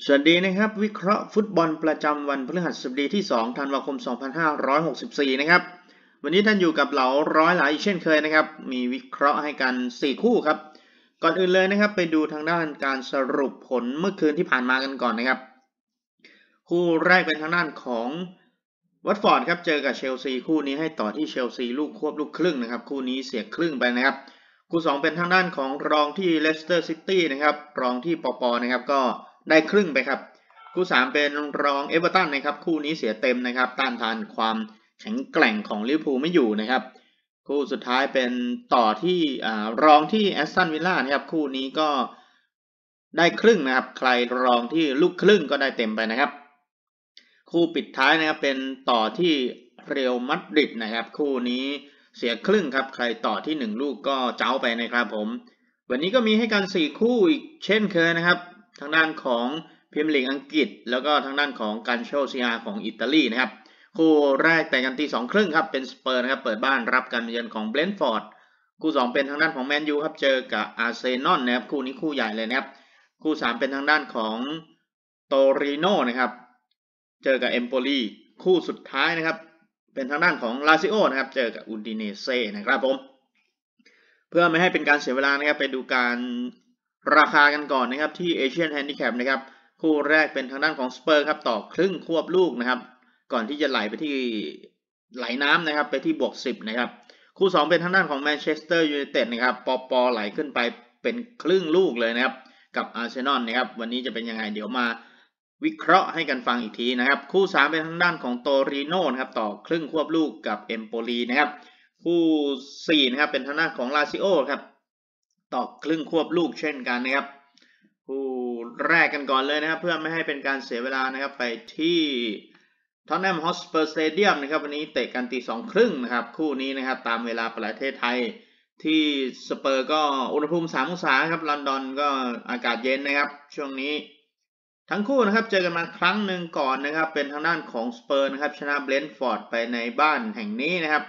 สวัสดีนะครับวิเคราะห์ฟุตบอลประจำวันพฤหัสบดีที่2ธันวาคม2564นะครับวันนี้ท่านอยู่กับเหลาร้อยหลายเช่นเคยนะครับมีวิเคราะห์ให้กัน4คู่ครับก่อนอื่นเลยนะครับไปดูทางด้านการสรุปผลเมื่อคืนที่ผ่านมากันก่อนนะครับคู่แรกเป็นทางด้านของวัตฟอร์ดครับเจอกับเชลซีคู่นี้ให้ต่อที่เชลซีลูกควบลูกครึ่งนะครับคู่นี้เสียครึ่งไปนะครับคู่2เป็นทางด้านของรองที่เลสเตอร์ซิตี้นะครับรองที่ป.นะครับก็ได้ครึ่งไปครับคู่3เป็นรองเอเวอร์ตันนะครับคู่นี้เสียเต็มนะครับต้านทานความแข็งแกร่งของลิเวอร์พูลไม่อยู่นะครับคู่สุดท้ายเป็นต่อที่รองที่แอสตันวิลล่านะครับคู่นี้ก็ได้ครึ่งนะครับใครรองที่ลูกครึ่งก็ได้เต็มไปนะครับคู่ปิดท้ายนะครับเป็นต่อที่เรอัลมาดริดนะครับคู่นี้เสียครึ่งครับใครต่อที่1ลูกก็เจ้าไปนะครับผมวันนี้ก็มีให้กัน4คู่อีกเช่นเคยนะครับทางด้านของพรีเมียร์ลีกอังกฤษแล้วก็ทางด้านของการโชซีอาของอิตาลีนะครับคู่แรกแต่กันตี2ครึ่งครับเป็นสเปอร์นะครับเปิดบ้านรับการเยือนของเบรนท์ฟอร์ดคู่2เป็นทางด้านของแมนยูครับเจอกับอาร์เซนอลนะครับคู่นี้คู่ใหญ่เลยนะครับคู่3เป็นทางด้านของโตริโนนะครับเจอกับเอมโปลีคู่สุดท้ายนะครับเป็นทางด้านของลาซิโอนะครับเจอกับอูดิเนเซ่นะครับผมเพื่อไม่ให้เป็นการเสียเวลานะครับไปดูการราคากันก่อนนะครับที่เอเชียนแฮนดิแคปนะครับคู่แรกเป็นทางด้านของสเปอร์ครับต่อครึ่งควบลูกนะครับก่อนที่จะไหลไปที่ไหลน้ำนะครับไปที่บวก10นะครับคู่2เป็นทางด้านของแมนเชสเตอร์ยูไนเต็ดนะครับปอไหลขึ้นไปเป็นครึ่งลูกเลยนะครับกับอาร์เซนอลนะครับวันนี้จะเป็นยังไงเดี๋ยวมาวิเคราะห์ให้กันฟังอีกทีนะครับคู่3เป็นทางด้านของโตริโนนะครับต่อครึ่งควบลูกกับเอมโปลีนะครับคู่4นะครับเป็นทางด้านของลาซิโอครับต่อครึ่งควบลูกเช่นกันนะครับคู่แรกกันก่อนเลยนะครับเพื่อไม่ให้เป็นการเสียเวลานะครับไปที่ท็อตแนมฮอตสเปอร์สเตเดียมนะครับวันนี้เตะกันตี2ครึ่งนะครับคู่นี้นะครับตามเวลาประเทศไทยที่สเปอร์ก็อุณหภูมิ3องศาครับลอนดอนก็อากาศเย็นนะครับช่วงนี้ทั้งคู่นะครับเจอกันมาครั้งหนึ่งก่อนนะครับเป็นทางด้านของสเปอร์นะครับชนะเบรนท์ฟอร์ดไปในบ้านแห่งนี้นะครับ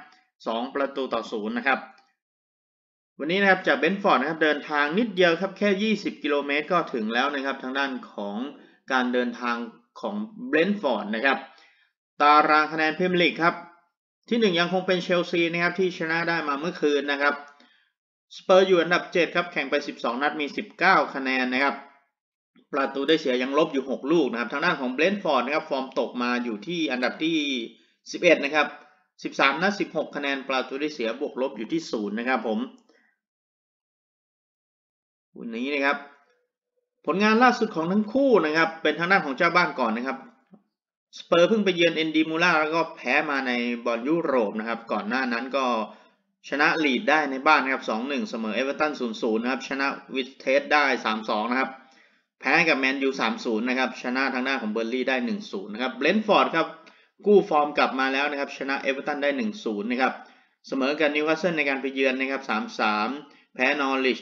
2-0นะครับวันนี้นะครับจากเบรนท์ฟอร์ดนะครับเดินทางนิดเดียวครับแค่20กิโลเมตรก็ถึงแล้วนะครับทางด้านของการเดินทางของเบรนท์ฟอร์ดนะครับตารางคะแนนพรีเมียร์ลีกครับที่1ยังคงเป็นเชลซีนะครับที่ชนะได้มาเมื่อคืนนะครับสเปอร์อยู่อันดับ7ครับแข่งไป12นัดมี19คะแนนนะครับประตูได้เสียยังลบอยู่6ลูกนะครับทางด้านของเบรนท์ฟอร์ดนะครับฟอร์มตกมาอยู่ที่อันดับที่11นะครับ13นัด16คะแนนประตูได้เสียบวกลบอยู่ที่0นะครับผมวันนี้นะครับผลงานล่าสุดของทั้งคู่นะครับเป็นทางด้านของเจ้าบ้านก่อนนะครับสเปอร์เพิ่งไปเยือนเอนดีมูล่าแล้วก็แพ้มาในบอลยุโรปนะครับก่อนหน้านั้นก็ชนะลีดได้ในบ้านนะครับ 2-1 เสมอเอเวอร์ตัน 0-0 นะครับชนะวิสเทสได้ 3-2 นะครับแพ้กับแมนยู 3-0 นะครับชนะทางด้านของเบอร์ลี่ได้ 1-0 นะครับเบรนท์ฟอร์ดครับกู้ฟอร์มกลับมาแล้วนะครับชนะเอเวอร์ตันได้ 1-0 นะครับเสมอกับนิวคาสเซิลในการไปเยือนนะครับ 3-3 แพ้นอริช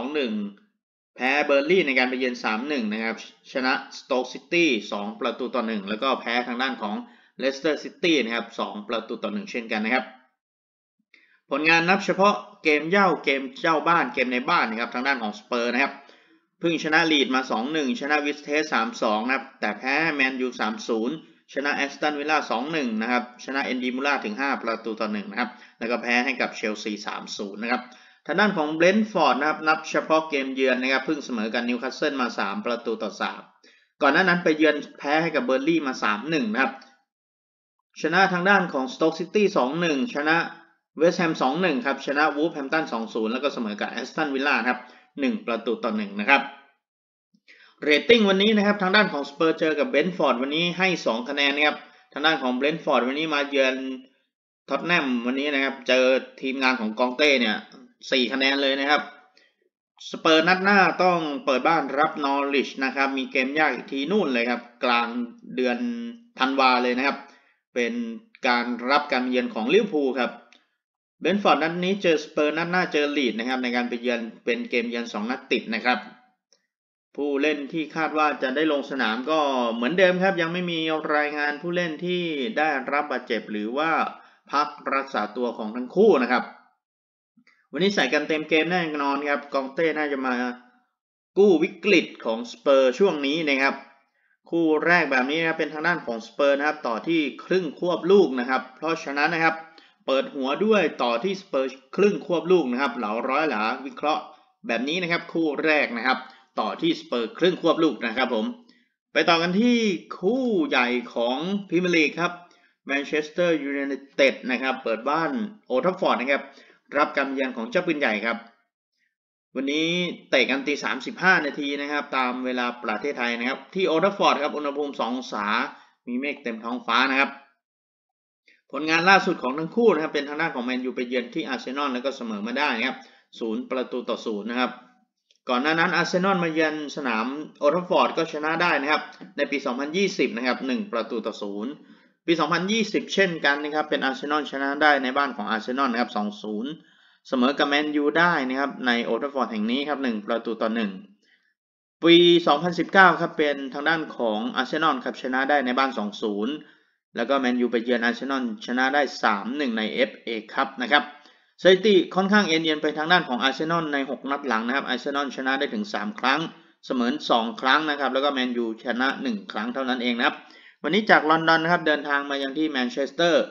2-1 แพ้เบอร์ลี่ในการไปเยือน 3-1 นะครับชนะสโต๊กซิตี้ 2-1 แล้วก็แพ้ทางด้านของเลสเตอร์ซิตี้นะครับ 2-1 เช่นกันนะครับผลงานนับเฉพาะเกมเจ้าบ้านเกมในบ้านนะครับทางด้านของสเปอร์นะครับเพิ่งชนะลีดมา 2-1 ชนะวิสเทส 3-2 นะครับแต่แพ้แมนยู 3-0 ชนะแอสตันวิลล่า 2-1 นะครับชนะเอนดีมูล่าถึง5-1 นะครับแล้วก็แพ้ให้กับเชลซี 3-0 นะครับทางด้านของเบรนท์ฟอร์ดนะครับนับเฉพาะเกมเยือนนะครับเพิ่งเสมอกับนิวคาสเซิลมา3-3ก่อนหน้านั้นไปเยือนแพ้ให้กับเบอร์ลี่มา 3-1 นะครับชนะทางด้านของสโต๊กซิตี้ 2-1 ชนะเวสต์แฮม 2-1 ครับชนะวูฟแฮมป์ตัน 2-0 แล้วก็เสมอกับแอสตันวิลล่าครับ1-1 นะครับเรตติ้งวันนี้นะครับทางด้านของสเปอร์เจอกับเบรนท์ฟอร์ดวันนี้ให้2คะแนนนะครับทางด้านของเบรนท์ฟอร์ดวันนี้มาเยือนท็อตแนมวันนี้นะครับเจอทีมงานของกองเต้เนี่ย4คะแนนเลยนะครับสเปอร์นัดหน้าต้องเปิดบ้านรับนอริชนะครับมีเกมยากอีกทีนู่นเลยครับกลางเดือนธันวาเลยนะครับเป็นการรับการเยือนของลิเวอร์พูลครับเบรนท์ฟอร์ดนัดนี้เจอสเปอร์นัดหน้าเจอลีดนะครับในการไปเยือนเป็นเกมเยือน2นัดติดนะครับผู้เล่นที่คาดว่าจะได้ลงสนามก็เหมือนเดิมครับยังไม่มีรายงานผู้เล่นที่ได้รับบาดเจ็บหรือว่าพักรักษาตัวของทั้งคู่นะครับวันนี้ใส่กันเต็มเกมแน่นอนครับกองเต้น่าจะมากู้วิกฤตของสเปอร์ช่วงนี้นะครับคู่แรกแบบนี้นะครับเป็นทางด้านของสเปอร์นะครับต่อที่ครึ่งควบลูกนะครับเพราะฉะนั้นนะครับเปิดหัวด้วยต่อที่สเปอร์ครึ่งควบลูกนะครับเหลาร้อยหลาวิเคราะห์แบบนี้นะครับคู่แรกนะครับต่อที่สเปอร์ครึ่งควบลูกนะครับผมไปต่อกันที่คู่ใหญ่ของพรีเมียร์ลีกครับแมนเชสเตอร์ยูไนเต็ดนะครับเปิดบ้านโอลด์แทราฟฟอร์ดนะครับรับการเยือนของเจ้าปืนใหญ่ครับวันนี้เตะกันตี35 นาทีนะครับตามเวลาประเทศไทยนะครับที่โอลด์แทราฟฟอร์ดครับอุณหภูมิ2 องศามีเมฆเต็มท้องฟ้านะครับผลงานล่าสุดของทั้งคู่นะครับเป็นทางด้านของแมนยูไปเยือนที่อาร์เซนอลแล้วก็เสมอมาได้นะครับ0-0นะครับก่อนหน้านั้นอาร์เซนอลมาเยือนสนามโอลด์แทราฟฟอร์ดก็ชนะได้นะครับในปี 2020 นะครับ1-0ปี 2020 เช่นกันนะครับเป็นอาร์เซนอลชนะได้ในบ้านของอาร์เซนอลนะครับ2-0เสมอกับแมนยูได้นะครับในโอลด์แทราฟฟอร์ดแห่งนี้ครับ1-1ปี 2019 ครับเป็นทางด้านของอาร์เซนอลครับชนะได้ในบ้าน2-0แล้วก็แมนยูไปเยือนอาร์เซนอลชนะได้ 3-1 ใน FA คัพนะครับสถิติค่อนข้างเอ็นไปทางด้านของอาร์เซนอลใน6 นัดหลังนะครับอาร์เซนอลชนะได้ถึง3 ครั้งเสมอ2 ครั้งนะครับแล้วก็แมนยูชนะ1 ครั้งเท่านั้นเองนะครับวันนี้จากลอนดอนนะครับเดินทางมายังที่แมนเชสเตอร์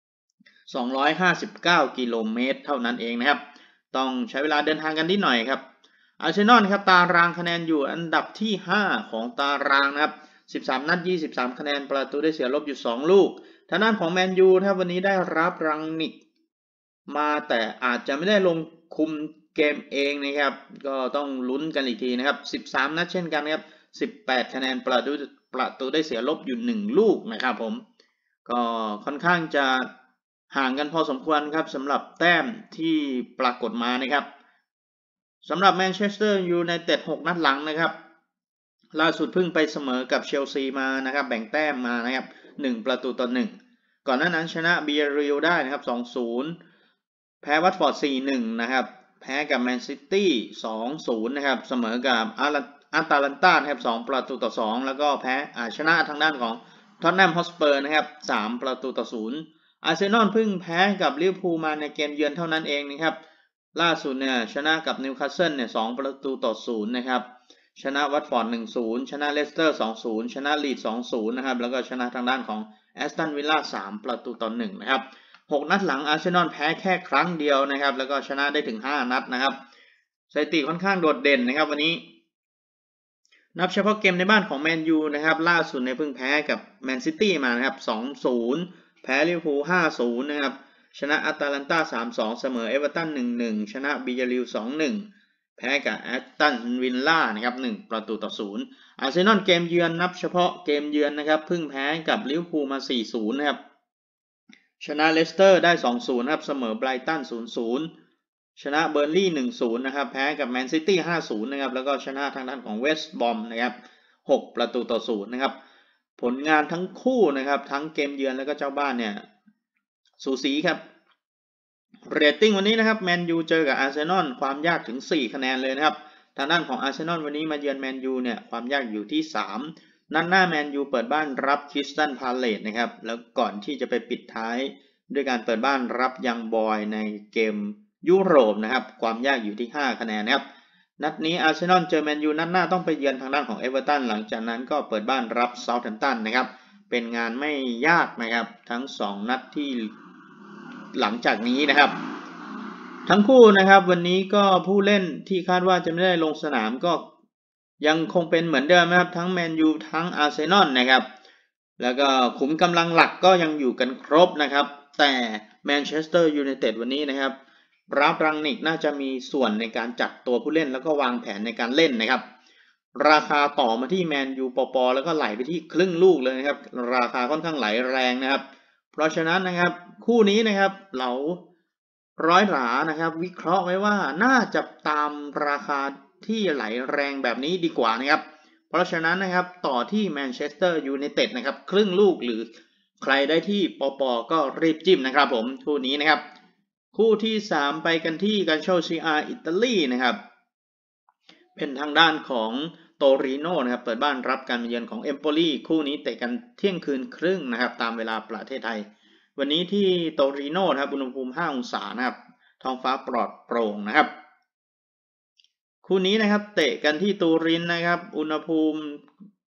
259 กิโลเมตรเท่านั้นเองนะครับต้องใช้เวลาเดินทางกันนิดหน่อยครับอาร์เซนอลครับตารางคะแนนอยู่อันดับที่5ของตารางนะครับ13 นัด 23 คะแนนประตูได้เสียลบอยู่2 ลูกทางด้านของแมนยูครับวันนี้ได้รับรังนิกมาแต่อาจจะไม่ได้ลงคุมเกมเองนะครับก็ต้องลุ้นกันอีกทีนะครับ13 นัดเช่นกันครับ18 คะแนนประตูได้เสียลบอยู่1 ลูกนะครับผมก็ค่อนข้างจะห่างกันพอสมควรครับสำหรับแต้มที่ปรากฏมานะครับสำหรับแมนเชสเตอร์ยูไนเต็ด6 นัดหลังนะครับล่าสุดเพิ่งไปเสมอกับเชลซีมานะครับแบ่งแต้มมานะครับ1-1ก่อนหน้านั้นชนะเบียริลได้นะครับ2-0แพ้วัตฟอร์ด 4-1 นะครับแพ้กับแมนซิตี้ 2-0 นะครับเสมอกับอาตาลันตานะครับ2-2แล้วก็แพ้ชนะทางด้านของท็อตแนมฮอตสเปอร์นะครับ3-0อาร์เซนอลเพิ่งแพ้กับลิเวอร์พูลมาในเกมเยือนเท่านั้นเองนะครับล่าสุดเนี่ยชนะกับนิวคาสเซิลเนี่ย2-0นะครับชนะวัตฟอร์ด 1-0 ชนะเลสเตอร์ 2-0 ชนะลีด 2-0 นะครับแล้วก็ชนะทางด้านของแอสตันวิลล่า 3-1 นะครับ6 นัดหลังอาร์เซนอลแพ้แค่ครั้งเดียวนะครับแล้วก็ชนะได้ถึง5 นัดนะครับสถิติค่อนข้างโดดเด่นนะครับวันนี้นับเฉพาะเกมในบ้านของแมนยูนะครับล่าสุดในเพิ่งแพ้กับแมนซิตี้มานะครับ 2-0 แพ้ลิเวอร์พูล 5-0 นะครับชนะอาตาลันตา 3-2 เสมอเอเวอร์ตัน 1-1 ชนะบิยาริล 2-1 แพ้กับแอสตันวิลล่านะครับ1-0อาร์เซนอลเกมเยือนนับเฉพาะเกมเยือนนะครับเพิ่งแพ้กับลิเวอร์พูลมา 4-0 นะครับชนะเลสเตอร์ได้ 2-0 นะครับเสมอไบรตัน 0-0 ชนะเบอร์นลี่ 1-0 นะครับแพ้กับแมนซิตี้ 5-0 นะครับแล้วก็ชนะทางด้านของเวสต์บอมนะครับ6-0นะครับผลงานทั้งคู่นะครับทั้งเกมเยือนแล้วก็เจ้าบ้านเนี่ยสูสีครับเรตติ้งวันนี้นะครับแมนยูเจอกับอาร์เซนอลความยากถึง4 คะแนนเลยนะครับทางด้านของอาร์เซนอลวันนี้มาเยือนแมนยูเนี่ยความยากอยู่ที่3นัดหน้าแมนยูเปิดบ้านรับคริสตัลพาเลซนะครับแล้วก่อนที่จะไปปิดท้ายด้วยการเปิดบ้านรับยังบอยในเกมยุโรปนะครับความยากอยู่ที่5 คะแนนนะครับนัดนี้อาร์เซนอลเจอแมนยูนัดหน้าต้องไปเยือนทางด้านของเอเวอร์ตันหลังจากนั้นก็เปิดบ้านรับเซาท์แฮมป์ตันนะครับเป็นงานไม่ยากนะครับทั้ง2 นัดที่หลังจากนี้นะครับทั้งคู่นะครับวันนี้ก็ผู้เล่นที่คาดว่าจะไม่ได้ลงสนามก็ยังคงเป็นเหมือนเดิมนะครับทั้งแมนยูทั้งอาร์เซนอลนะครับแล้วก็ขุมกำลังหลักก็ยังอยู่กันครบนะครับแต่แมนเชสเตอร์ยูไนเต็ดวันนี้นะครับรับรังนิกน่าจะมีส่วนในการจัดตัวผู้เล่นแล้วก็วางแผนในการเล่นนะครับราคาต่อมาที่แมนยูปอแล้วก็ไหลไปที่ครึ่งลูกเลยนะครับราคาค่อนข้างไหลแรงนะครับเพราะฉะนั้นนะครับคู่นี้นะครับเราร้อยหลานะครับวิเคราะห์ไว้ว่าน่าจะตามราคาที่ไหลแรงแบบนี้ดีกว่านะครับเพราะฉะนั้นนะครับต่อที่แมนเชสเตอร์ยูไนเต็ดนะครับครึ่งลูกหรือใครได้ที่ปอก็รีบจิ้มนะครับผมคู่นี้นะครับคู่ที่3ไปกันที่การโชซีอาอิตาลีนะครับเป็นทางด้านของโตริโนนะครับเปิดบ้านรับการมาเยือนของเอมโปลีคู่นี้เตะกันเที่ยงคืนครึ่งนะครับตามเวลาประเทศไทยวันนี้ที่โตริโนนะครับอุณหภูมิ5 องศานะครับท้องฟ้าปลอดโปร่งนะครับคู่นี้นะครับเตะกันที่ตูรินนะครับอุณหภูมิ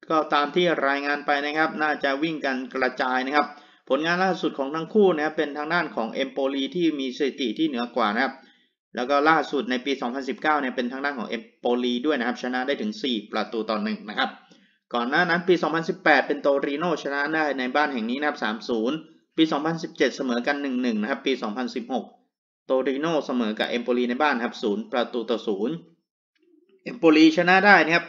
ก็ตามที่รายงานไปนะครับน่าจะวิ่งกันกระจายนะครับผลงานล่าสุดของทั้งคู่นะครับเป็นทางด้านของเอมโปลีที่มีสถิติที่เหนือกว่านะครับแล้วก็ล่าสุดในปี 2019 เนี่ยเป็นทางด้านของเอมโปลีด้วยนะครับชนะได้ถึง4-1นะครับก่อนหน้านั้นปี 2018 เป็นโตริโนชนะได้ในบ้านแห่งนี้นะครับ 3-0 ปี 2017 เสมอกัน 1-1 นะครับปี 2016 โตริโนเสมอกับเอมโปลีในบ้านครับ0-0 เอมโปลีชนะได้นะครับ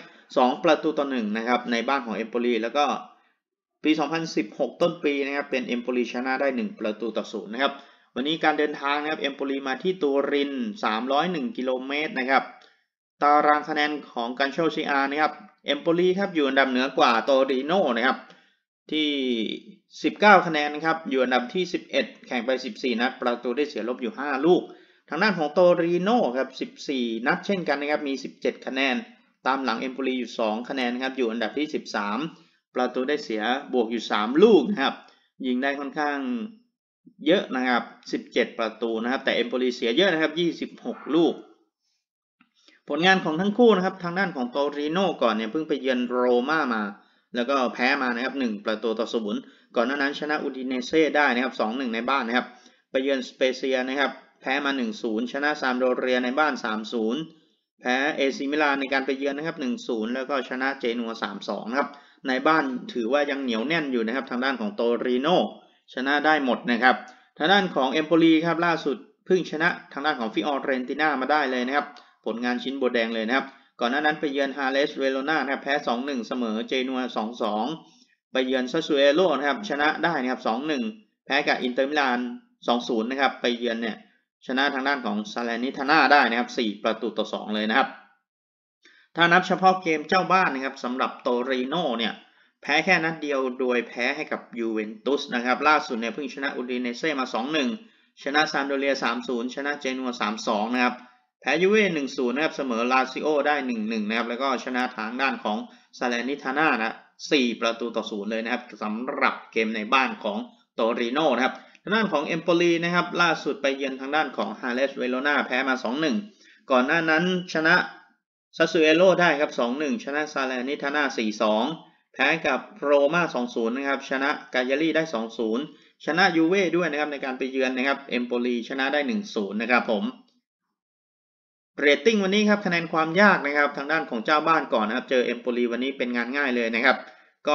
2-1นะครับในบ้านของเอมโปลีแล้วก็ปี 2016 ต้นปีนะครับเป็นเอมโปลีชนะได้1-0นะครับวันนี้การเดินทางนะครับเอมโปลีมาที่ตูริน301กิโลเมตรนะครับตารางคะแนนของการโชว์ซีอาร์นะครับเอมโปลีครับอยู่อันดับเหนือกว่าโตริโนนะครับที่19คะแนนนะครับอยู่อันดับที่11แข่งไป14นัดประตูได้เสียลบอยู่5ลูกทางด้านของโตริโนครับ14นัดเช่นกันนะครับมี17คะแนนตามหลังเอมโปลีอยู่2คะแนนครับอยู่อันดับที่13ประตูได้เสียบวกอยู่3ลูกนะครับยิงได้ค่อนข้างเยอะนะครับ17ประตูนะครับแต่เอมโปลีเสียเยอะนะครับ26ลูกผลงานของทั้งคู่นะครับทางด้านของโตริโนก่อนเนี่ยเพิ่งไปเยือนโรม่ามาแล้วก็แพ้มานะครับ1-0ก่อนหน้านั้นชนะอูดิเนเซ่ได้นะครับ 2-1 ในบ้านนะครับไปเยือนสเปเซียนะครับแพ้มา 1-0 ชนะซามโดเรียในบ้าน 3-0 แพ้เอซิมิลานในการไปเยือนนะครับ 1-0 แล้วก็ชนะเจนัว 3-2 นะครับในบ้านถือว่ายังเหนียวแน่นอยู่นะครับทางด้านของโตริโนชนะได้หมดนะครับทางด้านของเอมโปลีครับล่าสุดเพิ่งชนะทางด้านของฟิออเรนติน่ามาได้เลยนะครับผลงานชิ้นโบแดงเลยนะครับก่อนหน้านั้นไปเยือนฮาเลสเวโรนานะครับแพ้ 2-1 เสมอเจนัว 2-2 ไปเยือนซาซูเอโร่นะครับชนะได้นะครับ 2-1 แพ้กับอินเตอร์มิลาน 2-0 นะครับไปเยือนเนี่ยชนะทางด้านของซาเลนิทาน่าได้นะครับ4-2เลยนะครับถ้านับเฉพาะเกมเจ้าบ้านนะครับสำหรับโตริโนเนี่ยแพ้แค่นัดเดียวโดยแพ้ให้กับยูเวนตุสนะครับล่าสุดเนี่ยเพิ่งชนะอูดิเนเซ่มา 2-1 ชนะซามโดเรีย 3-0 ชนะเจนัว 3-2 นะครับแพ้ยูเว่ 1-0 นะครับเสมอลาซิโอได้ 1-1 นะครับแล้วก็ชนะทางด้านของซาเลนิทาน่านะ4-0เลยนะครับสำหรับเกมในบ้านของโตริโนนะครับทางด้านของเอมโปลีนะครับล่าสุดไปเยือนทางด้านของฮาเลสเวโรนาแพ้มา 2-1 ก่อนหน้านั้นชนะซาซูเอโร่ได้ครับ 2-1 ชนะซาเลนิทาน่า 4-2 แพ้กับโรม่า 2-0 นะครับชนะกายารีได้ 2-0 ชนะยูเว่ด้วยนะครับในการไปเยือนนะครับเอมโปลีชนะได้ 1-0 นะครับผมเรตติ้งวันนี้ครับคะแนนความยากนะครับทางด้านของเจ้าบ้านก่อนนะครับเจอเอมโปลีวันนี้เป็นงานง่ายเลยนะครับก็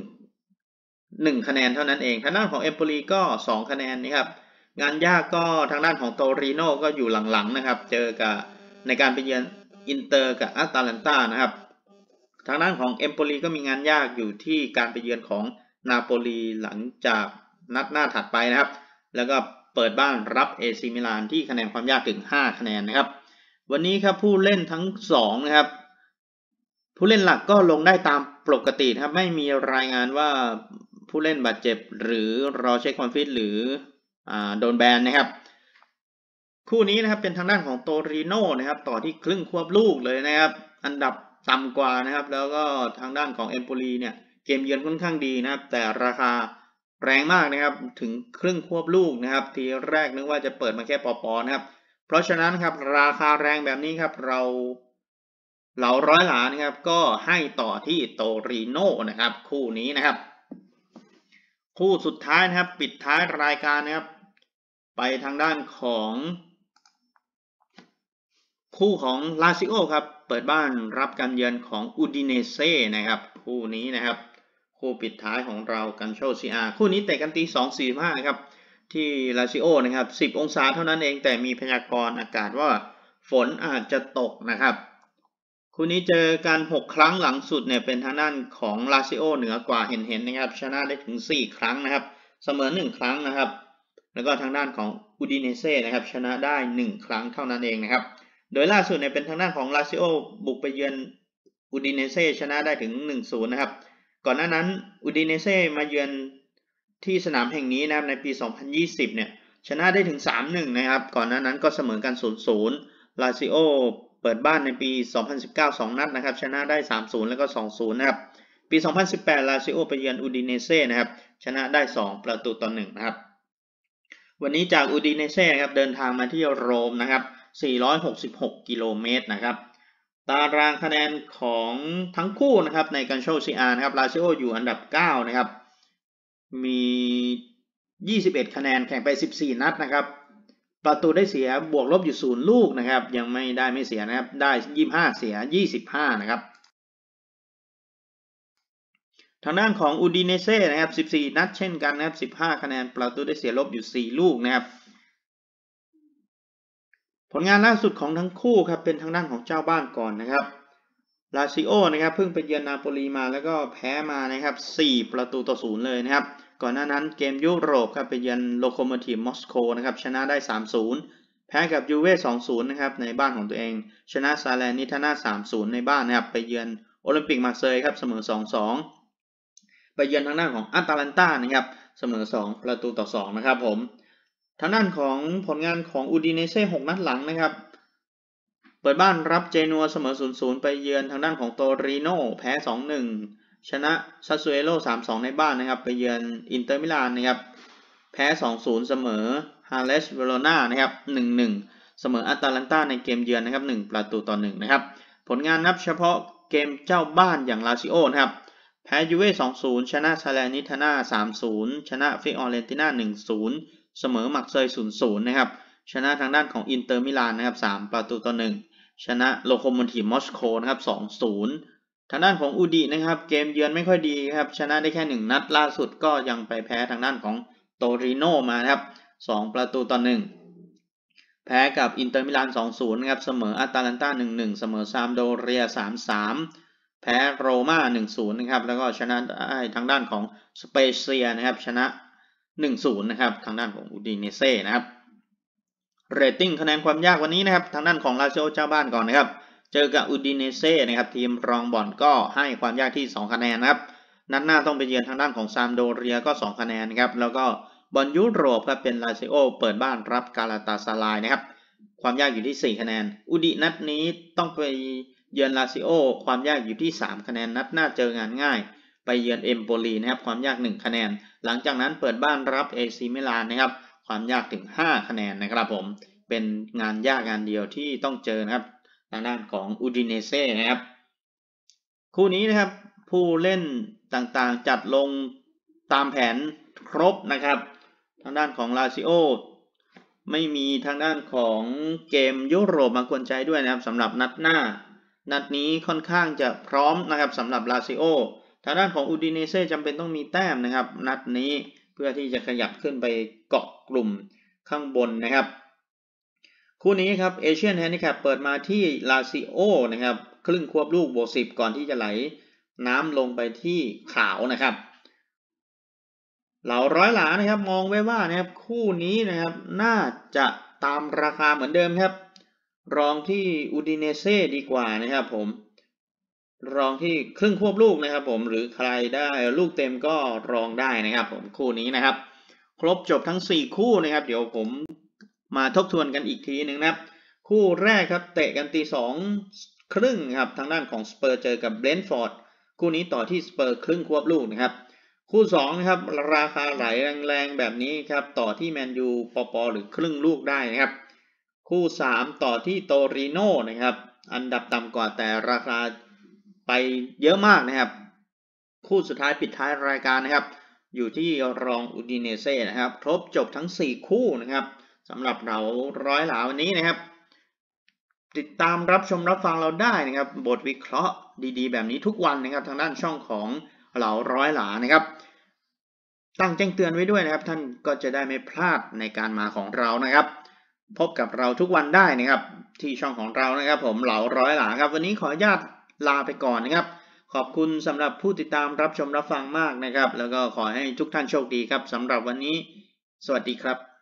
1คะแนนเท่านั้นเองทางด้านของเอมโปลีก็2คะแนนนะครับงานยากก็ทางด้านของโตริโนก็อยู่หลังๆนะครับเจอกับในการไปเยือนอินเตอร์กับอาตาลันตานะครับทางด้านของเอมโปลีก็มีงานยากอยู่ที่การไปเยือนของนาโปลีหลังจากนัดหน้าถัดไปนะครับแล้วก็เปิดบ้านรับเอซิมิลานที่คะแนนความยากถึง5คะแนนนะครับวันนี้ครับผู้เล่นทั้ง2นะครับผู้เล่นหลักก็ลงได้ตามปกติครับไม่มีรายงานว่าผู้เล่นบาดเจ็บหรือรอเช็คความฟิตหรือโดนแบนนะครับคู่นี้นะครับเป็นทางด้านของโตริโนนะครับต่อที่ครึ่งควบลูกเลยนะครับอันดับต่ำกว่านะครับแล้วก็ทางด้านของเอมโปลีเนี่ยเกมเยือนค่อนข้างดีนะครับแต่ราคาแรงมากนะครับถึงครึ่งควบลูกนะครับทีแรกนึกว่าจะเปิดมาแค่ปอนะครับเพราะฉะนั้นครับราคาแรงแบบนี้ครับเหล่าร้อยหลานะครับก็ให้ต่อที่โตริโนนะครับคู่นี้นะครับคู่สุดท้ายนะครับปิดท้ายรายการนะครับไปทางด้านของคู่ของลาซิโอครับเปิดบ้านรับการเยือนของอูดิเนเซ่นะครับคู่นี้นะครับคู่ปิดท้ายของเรากันโชซีอาคู่นี้เตะกันตี 2:45 ครับที่ลาซิโอนะครับ10องศาเท่านั้นเองแต่มีพยากรณ์อากาศว่าฝนอาจจะตกนะครับคู่นี้เจอกัน6ครั้งหลังสุดเนี่ยเป็นทางด้านของลาซิโอเหนือกว่าเห็นนะครับชนะได้ถึง4ครั้งนะครับเสมอ1ครั้งนะครับแล้วก็ทางด้านของอูดิเนเซ่นะครับชนะได้1ครั้งเท่านั้นเองนะครับโดยล่าสุดเนี่ยเป็นทางด้านของลาซิโอบุกไปเยือนอูดิเนเซ่ชนะได้ถึง 1-0 นะครับก่อนหน้านั้นอูดิเนเซ่มาเยือนที่สนามแห่งนี้นะครับในปี 2020 เนี่ยชนะได้ถึง 3-1 นะครับก่อนหน้านั้นก็เสมอกัน 0-0 ลาซิโอเปิดบ้านในปี 2019 2 นัดนะครับชนะได้ 3-0 แล้วก็ 2-0 นะครับปี 2018 ลาซิโอไปเยือนอูดิเนเซ่นะครับชนะได้2-1นะครับวันนี้จากอูดิเนเซ่ครับเดินทางมาที่โรมนะครับ466 กิโลเมตรนะครับตารางคะแนนของทั้งคู่นะครับในการโชว์ CR นะครับลาซิโออยู่อันดับ9นะครับมี21คะแนนแข่งไป14นัดนะครับประตูได้เสียบวกลบอยู่0ลูกนะครับยังไม่ได้ไม่เสียนะครับได้25เสีย25นะครับทางด้านของอูดิเนเซ่นะครับ14นัดเช่นกันนะครับ15คะแนนประตูได้เสียลบอยู่4ลูกนะครับผลงานล่าสุดของทั้งคู่ครับเป็นทางด้านของเจ้าบ้านก่อนนะครับลาซิโอนะครับเพิ่งไปเยือนนาโปลีมาแล้วก็แพ้มานะครับ4-0เลยนะครับก่อนหน้านั้นเกมยุโรปครับไปเยือนโลโคโมทีฟมอสโกนะครับชนะได้ 3-0 แพ้กับยูเว่ 2-0 นะครับในบ้านของตัวเองชนะซาเลร์นิทาน่า 3-0 ในบ้านนะครับไปเยือนโอลิมปิกมาร์เซย์ครับเสมอ 2-2 ไปเยือนทางด้านของอาตาลันตานะครับเสมอ2-2นะครับผมทางด้านของผลงานของอูดิเนเซ่6นัดหลังนะครับเปิดบ้านรับเจนัวเสมอ 0-0 ไปเยือนทางด้านของโตริโนแพ้ 2-1 ชนะซัสซูเอโร่ 3-2 ในบ้านนะครับไปเยือนอินเตอร์มิลานนะครับแพ้ 2-0 เสมอฮาเลสเวโรนานะครับ 1-1 เสมออาตาลันตาในเกมเยือนนะครับ1-1นะครับผลงานนับเฉพาะเกมเจ้าบ้านอย่างลาซิโอนะครับแพ้ยูเว่ 2-0 ชนะซาเลร์นิทาน่า 3-0 ชนะฟิออเรนติน่า 1-0 เสมอมักเซย 0-0 นะครับชนะทางด้านของอินเตอร์มิลานนะครับ3-1ชนะโลโคโมทีฟมอสโกนะครับ 2-0 ทางด้านของอูดินะครับเกมเยือนไม่ค่อยดีครับชนะได้แค่1นัดล่าสุดก็ยังไปแพ้ทางด้านของโตริโนมานะครับ2-1 แพ้กับอินเตอร์มิลาน 2-0 นะครับเสมออาตาลันตา 1-1 เสมอซามโดเรีย 3-3 แพ้โรม่า 1-0 นะครับแล้วก็ชนะได้ทางด้านของสเปเซียนะครับชนะ 1-0 นะครับทางด้านของอูดิเนเซ่นะครับเรตติ้งคะแนนความยากวันนี้นะครับทางด้านของลาซิโอเจ้าบ้านก่อนนะครับเจอกับอูดิเนเซ่นะครับทีมรองบอลก็ให้ความยากที่2คะแนนนะครับนัดหน้าต้องไปเยือนทางด้านของซามโดเรียก็2คะแนนครับแล้วก็บอลยุโรปครับเป็นลาซิโอเปิดบ้านรับกาลาตาซารายนะครับความยากอยู่ที่4คะแนนอูดินัดนี้ต้องไปเยือนลาซิโอความยากอยู่ที่3คะแนนนัดหน้าเจองานง่ายไปเยือนเอมโปลีนะครับความยาก1คะแนนหลังจากนั้นเปิดบ้านรับเอซีมิลานนะครับความยากถึง5คะแนนนะครับผมเป็นงานยากงานเดียวที่ต้องเจอนะครับทางด้านของอูดิเนเซ่นะครับคู่นี้นะครับผู้เล่นต่างๆจัดลงตามแผนครบนะครับทางด้านของลาซิโอไม่มีทางด้านของเกมยุโรปมากวนใจด้วยนะครับสำหรับนัดหน้านัดนี้ค่อนข้างจะพร้อมนะครับสำหรับลาซิโอทางด้านของอูดิเนเซ่จำเป็นต้องมีแต้มนะครับนัดนี้เพื่อที่จะขยับขึ้นไปเกาะกลุ่มข้างบนนะครับคู่นี้ครับเอเชียนแฮนดิแคปเปิดมาที่ลาซิโอนะครับครึ่งควบลูกบวก10ก่อนที่จะไหลน้ำลงไปที่ขาวนะครับเหล่าร้อยหลานะครับมองไว้ว่านะครับคู่นี้นะครับน่าจะตามราคาเหมือนเดิมครับรองที่อูดิเนเซ่ดีกว่านะครับผมรองที่ครึ่งควบลูกนะครับผมหรือใครได้ลูกเต็มก็รองได้นะครับผมคู่นี้นะครับครบจบทั้ง4คู่นะครับเดี๋ยวผมมาทบทวนกันอีกทีหนึ่งนะครับคู่แรกครับเตะกันตี2 ครึ่งครับทางด้านของสเปอร์เจอกับเบรนท์ฟอร์ดคู่นี้ต่อที่สเปอร์ครึ่งควบลูกนะครับคู่2นะครับราคาไหลแรงๆแบบนี้ครับต่อที่แมนยูปหรือครึ่งลูกได้นะครับคู่3ต่อที่โตริโนนะครับอันดับต่ำกว่าแต่ราคาไปเยอะมากนะครับคู่สุดท้ายปิดท้ายรายการนะครับอยู่ที่รองอูดิเนเซ่นะครับครบจบทั้ง4คู่นะครับสำหรับเราร้อยหลาวันนี้นะครับติดตามรับชมรับฟังเราได้นะครับบทวิเคราะห์ดีๆแบบนี้ทุกวันนะครับทางด้านช่องของเราร้อยหลานะครับตั้งแจ้งเตือนไว้ด้วยนะครับท่านก็จะได้ไม่พลาดในการมาของเรานะครับพบกับเราทุกวันได้นะครับที่ช่องของเรานะครับผมเหลาร้อยหลาครับวันนี้ขออนุญาตลาไปก่อนนะครับขอบคุณสำหรับผู้ติดตามรับชมรับฟังมากนะครับแล้วก็ขอให้ทุกท่านโชคดีครับสำหรับวันนี้สวัสดีครับ